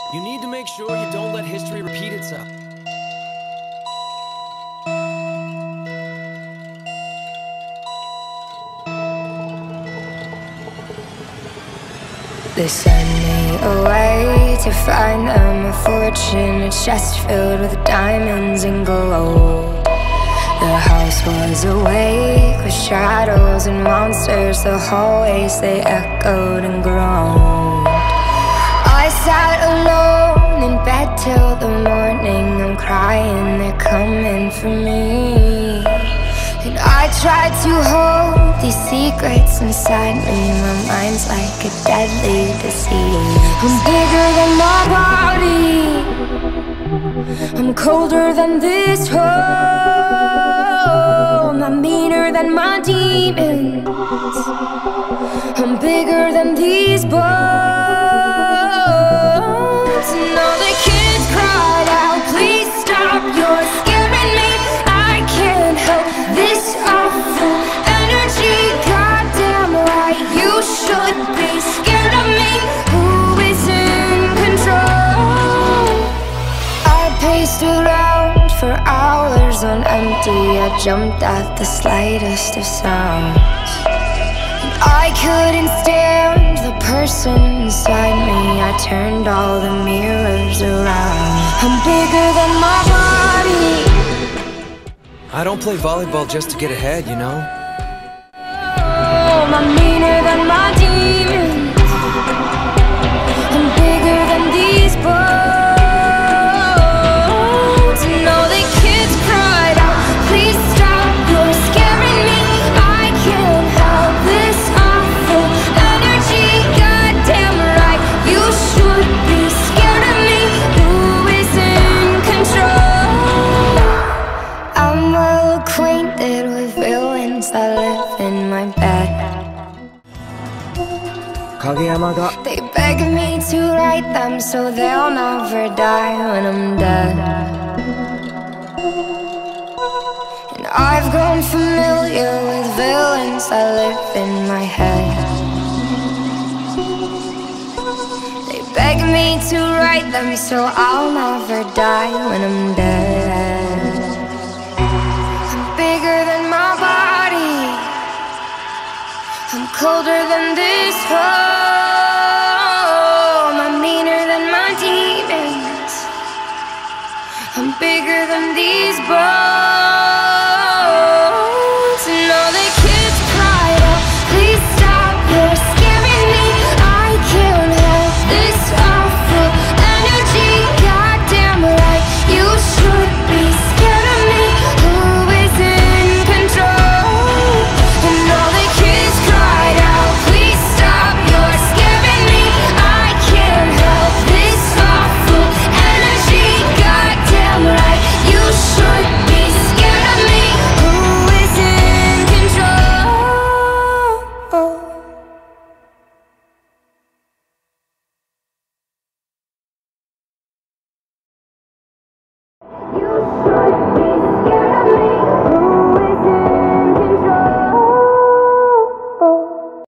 You need to make sure you don't let history repeat itself. They sent me away to find them a fortune, a chest filled with diamonds and gold. The house was awake with shadows and monsters. The hallways, they echoed and groaned. I sat alone in bed till the morning. I'm crying, they're coming for me. And I tried to hold these secrets inside me. My mind's like a deadly disease. I'm bigger than my body, I'm colder than this home. I'm meaner than my demons, I'm bigger than these bones. And all the kids cried out, please stop, you're scaring me. I can't help this awful energy. Goddamn right, you should be scared of me. Who is in control? I paced around for hours on empty. I jumped at the slightest of sounds. I couldn't stand the person inside me. I turned all the mirrors around. I'm bigger than my body. I don't play volleyball just to get ahead, you know? Oh, I'm meaner than my demons, I'm bigger than these bones. And all the kids cried out, please stop, you're scaring me. I can't help this awful energy. Goddamn right, you should be scared of me. Who is in control? I'm well acquainted with villains that live in my bed. They beg me to write them so they'll never die when I'm dead. And I've grown familiar with villains that live in my head. They beg me to write them so I'll never die when I'm dead. I'm bigger than my body, I'm colder than this home. I'm meaner than my demons, I'm bigger than these bones. And all the kids cried out, please stop, you're scaring me. I can't help this awful energy. Goddamn right, you should be scared of me. Who is in control? And all the kids cried out, please stop, you're scaring me. I can't help this awful energy. Goddamn right, you should be scared of me. Who is in control? You should be scared of me. Who